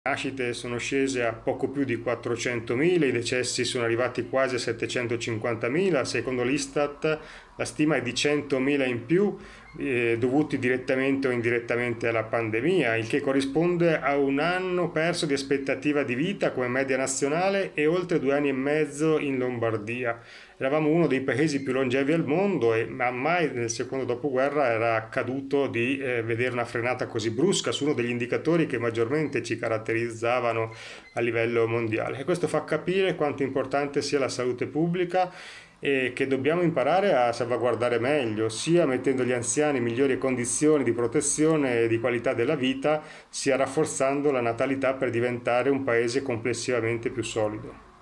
Nascite sono scese a poco più di 400.000, i decessi sono arrivati quasi a 750.000, secondo l'Istat la stima è di 100.000 in più dovuti direttamente o indirettamente alla pandemia, il che corrisponde a un anno perso di aspettativa di vita come media nazionale e oltre 2 anni e mezzo in Lombardia. Eravamo uno dei paesi più longevi al mondo e mai nel secondo dopoguerra era accaduto di vedere una frenata così brusca su uno degli indicatori che maggiormente ci caratterizzavano a livello mondiale. E questo fa capire quanto importante sia la salute pubblica e che dobbiamo imparare a salvaguardare meglio, sia mettendo gli anziani in migliori condizioni di protezione e di qualità della vita, sia rafforzando la natalità per diventare un paese complessivamente più solido.